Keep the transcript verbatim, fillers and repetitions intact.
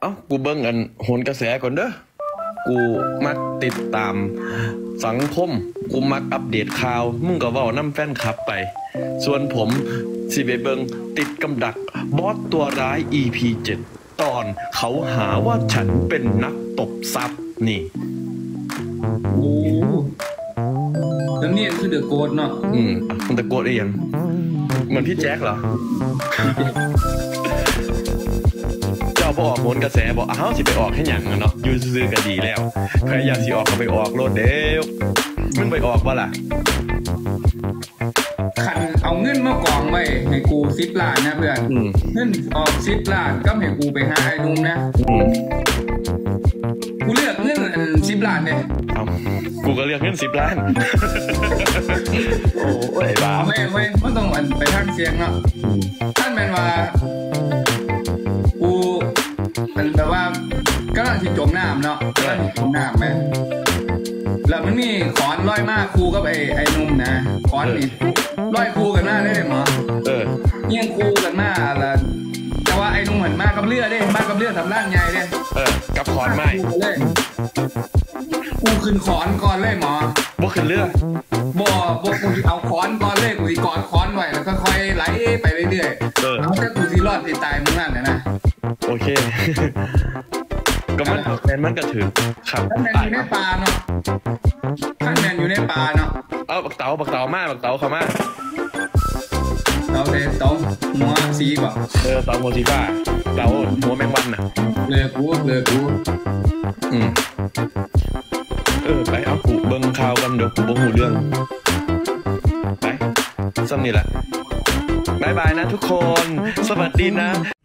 เอ้ากูเบิ่งอันโหนกระแสก่อนเด้อกูมักติดตามสังคมกูมักอัปเดตข่าวมึงก็เว้านำแฟนคลับไปส่วนผมสิไปเบิ่งติดกำดักบอสตัวร้าย อี พี เจ็ด ตอนเขาหาว่าฉันเป็นนักตบทรัพย์นี่โอ้แล้วนี่คือเดอะโกดเนาะอืมมันตะโกนเองเหมือนพี่แจ็คเหรอเจ้าบ่ออกโหนกระแสบอกอ้าวสิไปออกให้หยังเนาะอยู่ซื่อๆก็ดีแล้วใครอยากสิออกก็ไปออกโลดเด้วมึงไปออกบ่ล่ะคันเอาเงินมากองไว้ให้กูสิบล้านนะเพื่อนเงินออกสิบล้านก็ให้กูไปหาไอ้นุ่มนะกูเลือกเงินสิบล้านเนี่ยเอากูก็เลือกเงินสิบล้านโอ้ยบ้าไม่ไม่ไม่ต้องไปทางเสียงเนาะท่านแมนว่ากูเป็นแบบว่ากำลังที่จมน้ำเนาะกำลังที่จมน้ำไหมแล้วมันมีขอนร้อยมากครูกับไอ้ไอ้นุ่มนะขอนนี่ร้อยครูกันมากได้เลยหมอเออยังครูกันมากแล้วแต่ว่าไอ้นุ่มเหมือนมากกับเลือดได้มากกับเลือดทำร่างใหญ่ได้เออกับขอนไม่กูขึ้นขอนก่อนเลยหมอบ่ขึ้นเลือดบ่บ่กูเอาขอนก่อนเลยกูกอดขอนไว้แล้วก็ค่อยไหลไปเรื่อยๆเอาแต่กูที่รอดที่ตายมึงนั่นนะโอเคก็มันแมนมันก็ถือครับท่านแมนอยู่ในป่าเนาะท่านแมนอยู่ในป่าเนาะเอาบักเต๋าบักเต๋ามาบักเต๋าเข้ามาเต๋าเลยเต๋าหัวสีป่ะเออเต๋าหัวสีฟ้าเต๋าหัวแมงวันน่ะเลือกกูเลือกกูอืมเออไปเอากูเบิ่งข่าวกันเดี๋ยวกูบ่ฮู้เรื่องไปซ้ำนี่แหละบายบายนะทุกคนสวัสดีนะ